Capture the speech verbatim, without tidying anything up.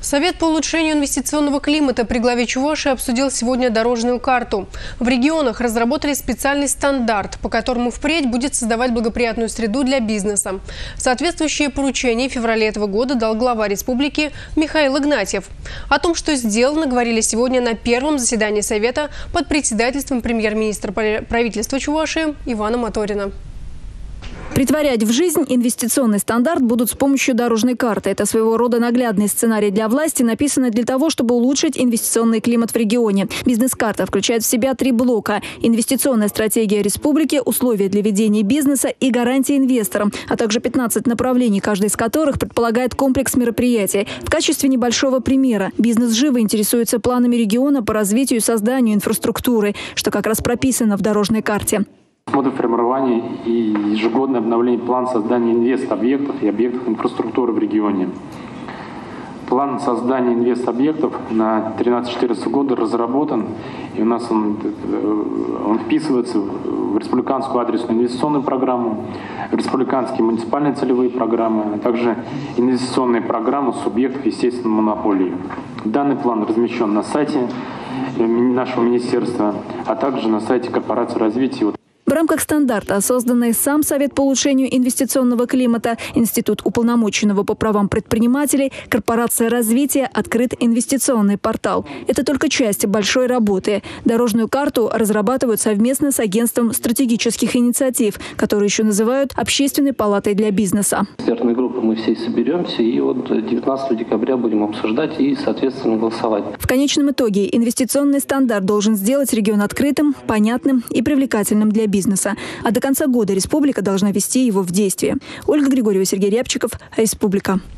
Совет по улучшению инвестиционного климата при главе Чувашии обсудил сегодня дорожную карту. В регионах разработали специальный стандарт, по которому впредь будет создавать благоприятную среду для бизнеса. Соответствующее поручение в феврале этого года дал глава республики Михаил Игнатьев. О том, что сделано, говорили сегодня на первом заседании Совета под председательством премьер-министра правительства Чувашии Ивана Моторина. Притворять в жизнь инвестиционный стандарт будут с помощью дорожной карты. Это своего рода наглядный сценарий для власти, написанный для того, чтобы улучшить инвестиционный климат в регионе. Бизнес-карта включает в себя три блока: инвестиционная стратегия республики, условия для ведения бизнеса и гарантии инвесторам, а также пятнадцать направлений, каждый из которых предполагает комплекс мероприятий. В качестве небольшого примера бизнес живо интересуется планами региона по развитию и созданию инфраструктуры, что как раз прописано в дорожной карте. Моды формирования и ежегодное обновление плана создания инвест-объектов и объектов инфраструктуры в регионе. План создания инвест-объектов на тринадцать-четырнадцатый годы разработан, и у нас он, он вписывается в республиканскую адресную инвестиционную программу, в республиканские муниципальные целевые программы, а также инвестиционные программы субъектов естественной монополии. Данный план размещен на сайте нашего министерства, а также на сайте корпорации развития. В рамках стандарта, созданный сам Совет по улучшению инвестиционного климата, Институт уполномоченного по правам предпринимателей, Корпорация развития, открыт инвестиционный портал. Это только часть большой работы. Дорожную карту разрабатывают совместно с Агентством стратегических инициатив, которые еще называют Общественной палатой для бизнеса. Экспертной группы мы все соберемся и вот девятнадцатого декабря будем обсуждать и, соответственно, голосовать. В конечном итоге инвестиционный стандарт должен сделать регион открытым, понятным и привлекательным для бизнеса. бизнеса. А до конца года республика должна ввести его в действие. Ольга Григорьева, Сергей Рябчиков, Республика.